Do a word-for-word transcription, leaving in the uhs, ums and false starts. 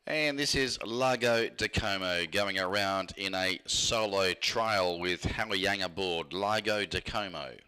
And this is Largo de Como going around in a solo trail with Halayang aboard. Largo de Como.